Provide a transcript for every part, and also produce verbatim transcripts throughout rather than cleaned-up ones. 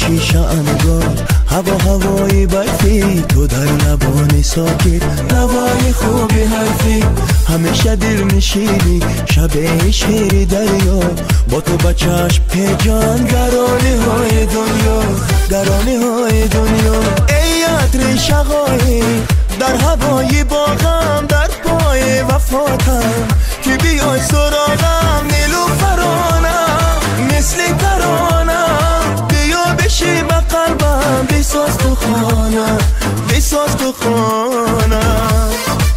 شیشه انگار هوا هوای برفی، تو در لبان ساکت نوای خوبی حرفی، همیشه دل میشینی شب شیر دریا، با تو با چشم پیجان گرانه های دنیا، گرانه های دنیا. ای عطر شقایی در هوای باغم، در پای وفاتم که بیای سراغم، نیلوفرانم مثل ترانم، بیا بشی به قلبم، بساز تو خانم، بساز تو خانم.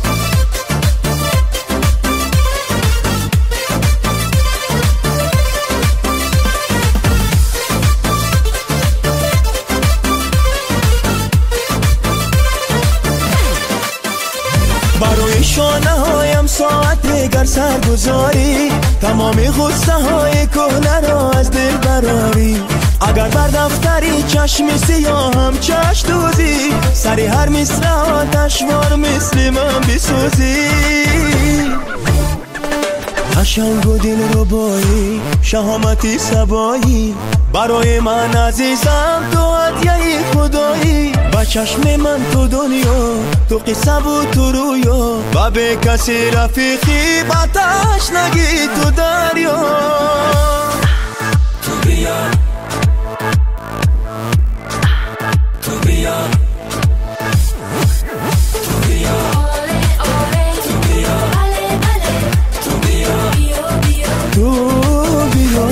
برای شانه هایم ساعت گر سر گذاری، تمام غصه های کهنه را از دل براری. اگر بر دفتری چشم سیاهم چش دوزی، سری هر مصرع آتشوار مثل من بسوزی. قشنگ و دل ربایی شهامتی سبایی، برای من عزیزم تو هدیه خدایی. با چشم من تو دنیا، تو قصه و تو رویا، و به کسی رفیقی باتش نگی تو دریا. تو بیا تو بیا تو بیا تو بیا تو بیا تو بیا.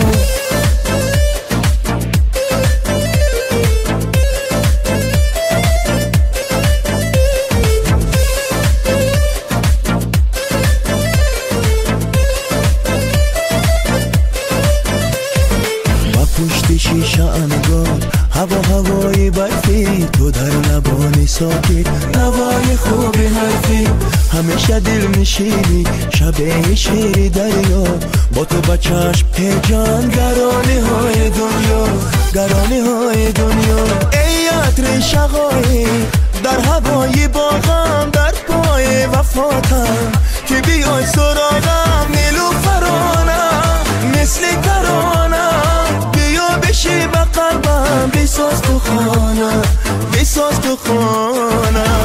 پشت شیشه انگار هوا هوای برفی، تو در لبان ساکت نوای خوبی حرفی، همیشه دل میشینی شب شیر دریا، با تو با چشم پیجان گرانه های دنیا، گرانه های دنیا. ای عطر شقایی در هوای باغم، در پای وفاتم که بیای سراغم، نیلوفرانم مثل ترانم، بیا بشی به قلبم، بساز تو خانم، بساز تو خانم.